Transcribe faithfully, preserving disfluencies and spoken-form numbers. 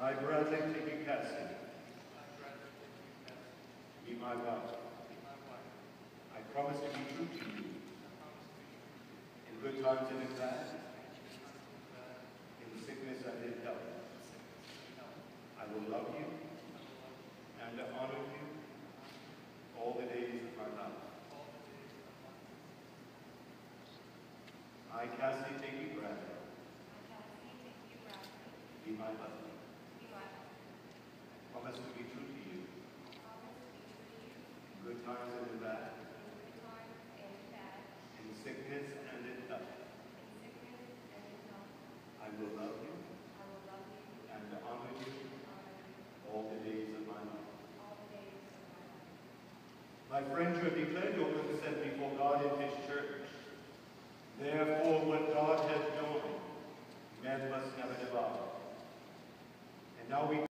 I, Bradley T. Cassidy, be my wife. I promise to be true to you in good times and in bad, in sickness and in health. I will love you and honor you all the days of my life. I, Cassidy T. Bradley, be my husband. Promise to be true to you in good times and in bad, in sickness and in health. I will love you and honor you all the days of my life. My friends, you have declared your consent before God in his church. Therefore, what God has joined, men must never divide. And now we